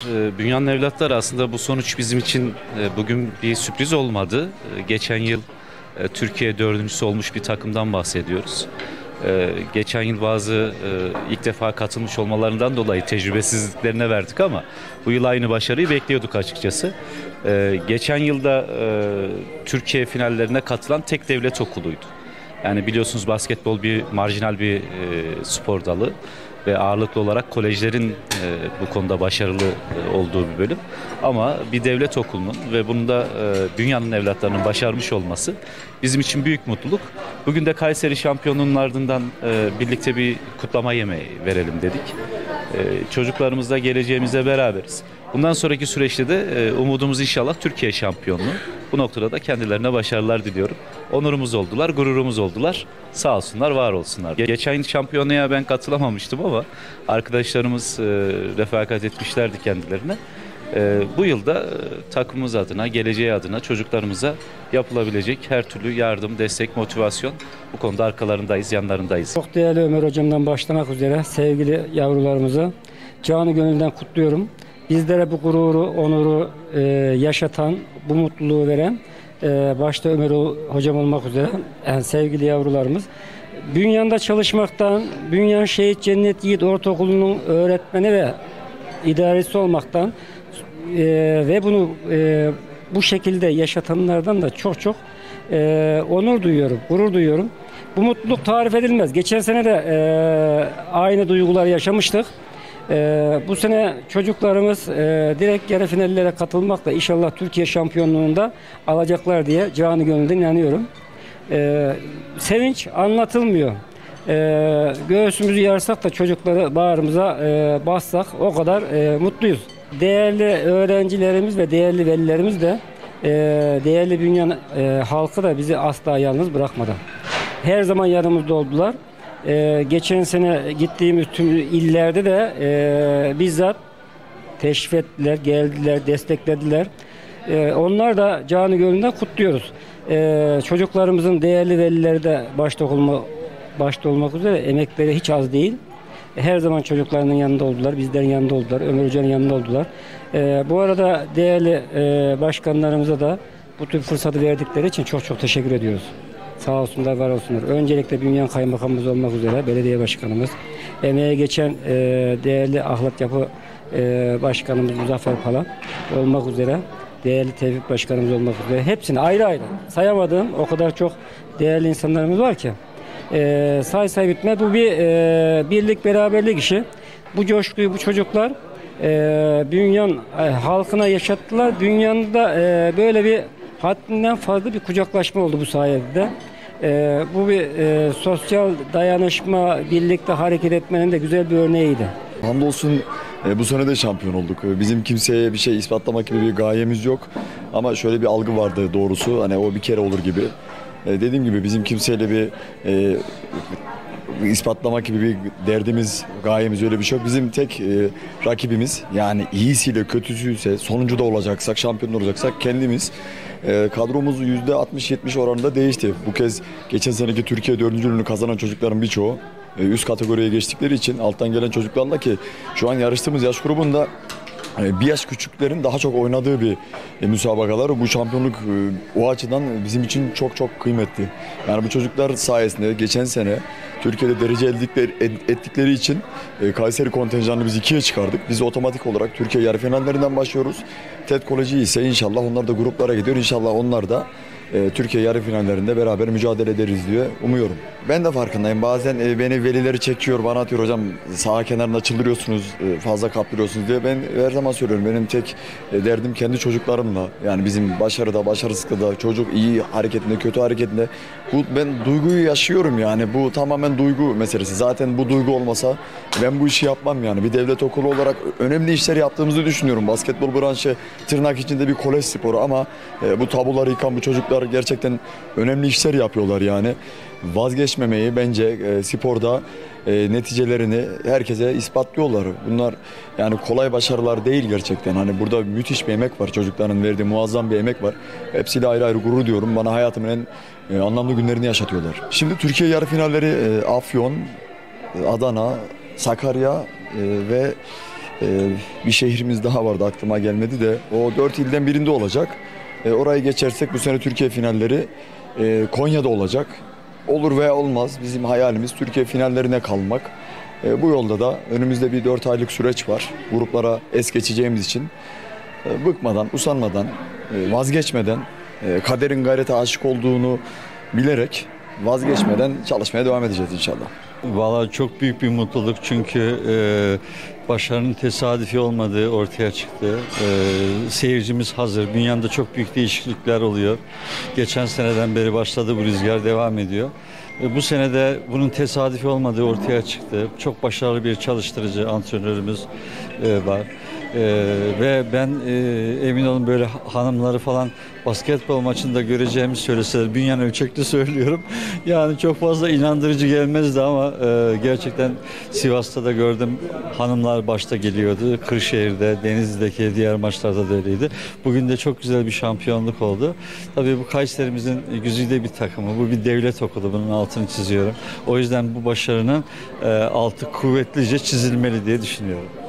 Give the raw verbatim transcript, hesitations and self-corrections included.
e, Dünyanın Evlatları aslında bu sonuç bizim için e, bugün bir sürpriz olmadı. E, geçen yıl e, Türkiye dördüncüsü olmuş bir takımdan bahsediyoruz. E, geçen yıl bazı e, ilk defa katılmış olmalarından dolayı tecrübesizliklerine verdik ama bu yıl aynı başarıyı bekliyorduk açıkçası. E, geçen yılda e, Türkiye finallerine katılan tek devlet okuluydu. Yani biliyorsunuz basketbol bir marjinal bir e, spor dalı ve ağırlıklı olarak kolejlerin e, bu konuda başarılı e, olduğu bir bölüm. Ama bir devlet okulunun ve bunu da e, dünyanın evlatlarının başarmış olması bizim için büyük mutluluk. Bugün de Kayseri şampiyonluğunun ardından e, birlikte bir kutlama yemeği verelim dedik. E, çocuklarımızla geleceğimize beraberiz. Bundan sonraki süreçte de e, umudumuz inşallah Türkiye şampiyonluğu. Bu noktada da kendilerine başarılar diliyorum. Onurumuz oldular, gururumuz oldular. Sağ olsunlar, var olsunlar. Geçen yıl şampiyonaya ben katılamamıştım ama arkadaşlarımız e, refakat etmişlerdi kendilerine. E, bu yılda e, takımımız adına, geleceği adına çocuklarımıza yapılabilecek her türlü yardım, destek, motivasyon bu konuda arkalarındayız, yanlarındayız. Çok değerli Ömer Hocam'dan başlamak üzere sevgili yavrularımızı canı gönülden kutluyorum. Bizlere bu gururu, onuru e, yaşatan, bu mutluluğu veren e, başta Ömer Hocam olmak üzere yani sevgili yavrularımız. Bünyan'da çalışmaktan, Bünyan Şehit Cennet Yiğit Ortaokulu'nun öğretmeni ve idaresi olmaktan e, ve bunu e, bu şekilde yaşatanlardan da çok çok e, onur duyuyorum, gurur duyuyorum. Bu mutluluk tarif edilmez. Geçen sene de e, aynı duyguları yaşamıştık. Ee, bu sene çocuklarımız e, direkt yarı finallere katılmakla inşallah Türkiye şampiyonluğunda alacaklar diye canı gönülden inanıyorum. Ee, sevinç anlatılmıyor. Ee, göğsümüzü yarsak da çocukları bağrımıza e, bassak o kadar e, mutluyuz. Değerli öğrencilerimiz ve değerli velilerimiz de e, değerli Bünyan e, halkı da bizi asla yalnız bırakmadı. Her zaman yanımızda oldular. Ee, geçen sene gittiğimiz tüm illerde de e, bizzat teşrif ettiler, geldiler, desteklediler. Ee, onlar da canı gönülden kutluyoruz. Ee, çocuklarımızın değerli velileri de başta, olma, başta olmak üzere emekleri hiç az değil. Her zaman çocuklarının yanında oldular, bizlerin yanında oldular, Ömer Hoca'nın yanında oldular. Ee, bu arada değerli e, başkanlarımıza da bu tür fırsatı verdikleri için çok çok teşekkür ediyoruz. Sağ olsunlar, var olsunlar. Öncelikle Bünyan Kaymakamımız olmak üzere belediye başkanımız, emeğe geçen e, değerli Ahlat Yapı e, Başkanımız Muzaffer Pala olmak üzere, değerli Tevfik Başkanımız olmak üzere, hepsini ayrı ayrı sayamadığım o kadar çok değerli insanlarımız var ki e, say say bitmez. Bu bir e, birlik, beraberlik işi. Bu coşkuyu bu çocuklar e, Bünyan e, halkına yaşattılar. Bünyan'da e, böyle bir haddinden fazla bir kucaklaşma oldu bu sayede. Ee, bu bir e, sosyal dayanışma, birlikte hareket etmenin de güzel bir örneğiydi. Hamdolsun e, bu sene de şampiyon olduk. Bizim kimseye bir şey ispatlamak gibi bir gayemiz yok. Ama şöyle bir algı vardı doğrusu. Hani o bir kere olur gibi. E, dediğim gibi bizim kimseyle bir e, ispatlamak gibi bir derdimiz, gayemiz öyle bir şey yok. Bizim tek e, rakibimiz, yani iyisiyle kötüsüyse, sonuncu da olacaksak, şampiyon olacaksak kendimiz. E, kadromuz yüzde altmış yetmiş oranında değişti. Bu kez geçen seneki Türkiye dördüncülüğünü kazanan çocukların birçoğu e, üst kategoriye geçtikleri için alttan gelen çocuklarla, ki şu an yarıştığımız yaş grubunda bir yaş küçüklerin daha çok oynadığı bir e, müsabakalar. Bu şampiyonluk e, o açıdan bizim için çok çok kıymetli. Yani bu çocuklar sayesinde geçen sene Türkiye'de derece ettikleri, ettikleri için e, Kayseri kontenjanını biz ikiye çıkardık. Biz otomatik olarak Türkiye yarı finallerinden başlıyoruz. T E D Koleji ise inşallah onlar da gruplara gidiyor. İnşallah onlar da e, Türkiye yarı finallerinde beraber mücadele ederiz diye umuyorum. Ben de farkındayım. Bazen e, beni velileri çekiyor, bana atıyor, hocam sağ kenarında çıldırıyorsunuz, e, fazla kaptırıyorsunuz diye. Ben her zaman söylüyorum, benim tek e, derdim kendi çocuklarımla. Yani bizim başarıda, başarısızlıkta, çocuk iyi hareketinde, kötü hareketinde. Bu, ben duyguyu yaşıyorum yani. Bu tamamen duygu meselesi. Zaten bu duygu olmasa ben bu işi yapmam yani. Bir devlet okulu olarak önemli işler yaptığımızı düşünüyorum. Basketbol branşı tırnak içinde bir kolej sporu ama e, bu tabuları yıkan bu çocuklar gerçekten önemli işler yapıyorlar yani. Vazgeçmemeyi bence e, sporda e, neticelerini herkese ispatlıyorlar. Bunlar yani kolay başarılar değil gerçekten. Hani burada müthiş bir emek var. Çocukların verdiği muazzam bir emek var. Hepsiyle ayrı ayrı gurur diyorum. Bana hayatımın en e, anlamlı günlerini yaşatıyorlar. Şimdi Türkiye yarı finalleri e, Afyon, Adana, Sakarya e, ve e, bir şehrimiz daha vardı, aklıma gelmedi de o dört ilden birinde olacak. E, orayı geçersek bu sene Türkiye finalleri e, Konya'da olacak. Olur veya olmaz, bizim hayalimiz Türkiye finallerine kalmak. E, bu yolda da önümüzde bir dört aylık süreç var. Gruplara es geçeceğimiz için e, bıkmadan, usanmadan, e, vazgeçmeden, e, kaderin gayrete aşık olduğunu bilerek vazgeçmeden çalışmaya devam edeceğiz inşallah. Vallahi çok büyük bir mutluluk çünkü e, başarının tesadüfi olmadığı ortaya çıktı. E, seyircimiz hazır. Dünyada çok büyük değişiklikler oluyor. Geçen seneden beri başladı, bu rüzgar devam ediyor. E, bu sene de bunun tesadüfi olmadığı ortaya çıktı. Çok başarılı bir çalıştırıcı antrenörümüz e, var. Ee, ve ben e, emin olun böyle hanımları falan basketbol maçında göreceğimi söyleseler, bünyen ölçekli söylüyorum. Yani çok fazla inandırıcı gelmezdi ama e, gerçekten Sivas'ta da gördüm, hanımlar başta geliyordu. Kırşehir'de, Denizli'deki diğer maçlarda da öyleydi. Bugün de çok güzel bir şampiyonluk oldu. Tabii bu Kayseri'mizin güzide bir takımı, bu bir devlet okulu, bunun altını çiziyorum. O yüzden bu başarının e, altı kuvvetlice çizilmeli diye düşünüyorum.